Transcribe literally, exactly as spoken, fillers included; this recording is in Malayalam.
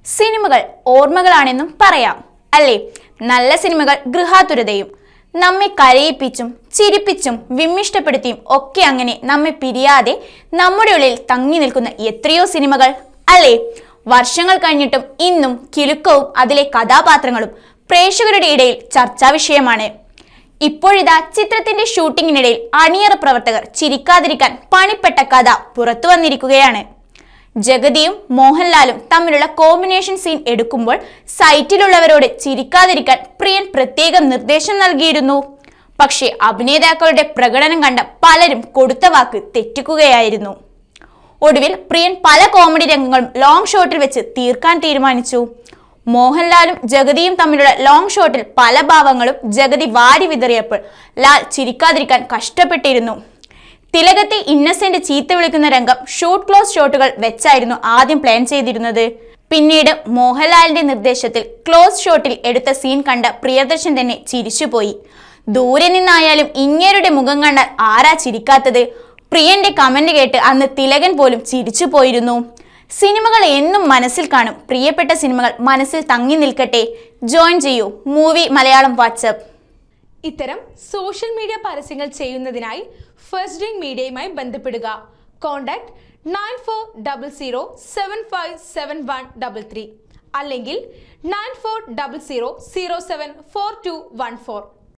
സിനിമകൾ ഓർമ്മകളാണെന്നും പറയാം അല്ലേ? നല്ല സിനിമകൾ ഗൃഹാതുരതയും നമ്മെ കരയിപ്പിച്ചും ചിരിപ്പിച്ചും വിമ്മിഷ്ടപ്പെടുത്തിയും ഒക്കെ അങ്ങനെ നമ്മെ പിരിയാതെ നമ്മുടെ ഉള്ളിൽ തങ്ങി നിൽക്കുന്ന എത്രയോ സിനിമകൾ അല്ലേ? വർഷങ്ങൾ കഴിഞ്ഞിട്ടും ഇന്നും കിലുക്കവും അതിലെ കഥാപാത്രങ്ങളും പ്രേക്ഷകരുടെ ഇടയിൽ ചർച്ചാ വിഷയമാണ്. ഇപ്പോഴിതാ ചിത്രത്തിന്റെ ഷൂട്ടിങ്ങിനിടയിൽ അണിയറ പ്രവർത്തകർ ചിരിക്കാതിരിക്കാൻ പണിപ്പെട്ട കഥ പുറത്തു വന്നിരിക്കുകയാണ്. ജഗതിയും മോഹൻലാലും തമ്മിലുള്ള കോമ്പിനേഷൻ സീൻ എടുക്കുമ്പോൾ സൈറ്റിലുള്ളവരോട് ചിരിക്കാതിരിക്കാൻ പ്രിയൻ പ്രത്യേകം നിർദ്ദേശം നൽകിയിരുന്നു. പക്ഷേ അഭിനേതാക്കളുടെ പ്രകടനം കണ്ട പലരും കൊടുത്ത വാക്ക് തെറ്റിക്കുകയായിരുന്നു. ഒടുവിൽ പ്രിയൻ പല കോമഡി രംഗങ്ങളും ലോങ് ഷോട്ടിൽ വെച്ച് തീർക്കാൻ തീരുമാനിച്ചു. മോഹൻലാലും ജഗതിയും തമ്മിലുള്ള ലോങ് ഷോട്ടിൽ പല ഭാവങ്ങളും ജഗതി വാരി വിതറിയപ്പോൾ ലാൽ ചിരിക്കാതിരിക്കാൻ കഷ്ടപ്പെട്ടിരുന്നു. തിലകത്തെ ഇന്നസെന്റ് ചീത്ത വിളിക്കുന്ന രംഗം ഷൂട്ട് ക്ലോസ് ഷോട്ടുകൾ വെച്ചായിരുന്നു ആദ്യം പ്ലാൻ ചെയ്തിരുന്നത്. പിന്നീട് മോഹൻലാലിന്റെ നിർദ്ദേശത്തിൽ ക്ലോസ് ഷോട്ടിൽ എടുത്ത സീൻ കണ്ട പ്രിയദർശൻ തന്നെ ചിരിച്ചുപോയി. ദൂരെ നിന്നായാലും ഇങ്ങേരുടെ മുഖം കണ്ടാൽ ആരാ ചിരിക്കാത്തത്? പ്രിയന്റെ കമന്റ് കേട്ട് അന്ന് തിലകൻ പോലും ചിരിച്ചു പോയിരുന്നു. സിനിമകൾ എന്നും മനസ്സിൽ കാണും. പ്രിയപ്പെട്ട സിനിമകൾ മനസ്സിൽ തങ്ങി നിൽക്കട്ടെ. ജോയിൻ ചെയ്യൂ മൂവി മലയാളം വാട്സ്ആപ്പ്. ഇത്തരം സോഷ്യൽ മീഡിയ പരസ്യങ്ങൾ ചെയ്യുന്നതിനായി ഫസ്റ്റ് ഡ്രിങ്ക് മീഡിയയുമായി ബന്ധപ്പെടുക. Contact nine four double zero seven five seven one double three അല്ലെങ്കിൽ nine four double zero zero seven four two one four.